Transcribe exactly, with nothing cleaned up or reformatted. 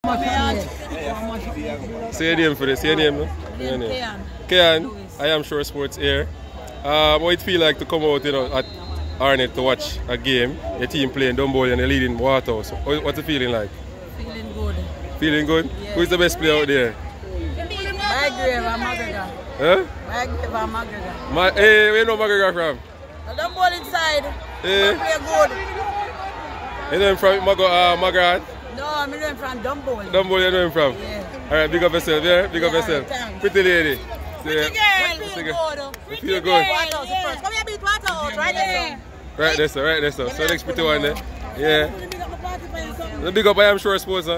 Say your name for this. Say your name, no? Your name. Kayan. I am Sure Sports here. Um, what it feel like to come out, you know, at Arnett to watch a game, your team playing Dunbeholden and they're leading Waterhouse. What's the feeling like? Feeling good. Feeling good? Yeah. Who's the best player out there? Mcgregor and Mcgregor. Huh? Mcgregor and Mcgregor. Ma hey, where you know Mcgregor from? The Dunbeholden side. Hey. Play good. You know him from Mago, uh, Mcgregor? No, I'm know him from Dunbeholden. Dunbeholden, you know him from? Yeah. Alright, big up yourself, yeah? Big up Yeah, yourself. thanks. Pretty lady. Pretty girl. Feel good. You feel good? Waterhouse yeah. First. Come here, beat Waterhouse, right there. Right there, sir, right there, sir. So next pretty one there. Yeah. The big up I am Sure Sports, huh?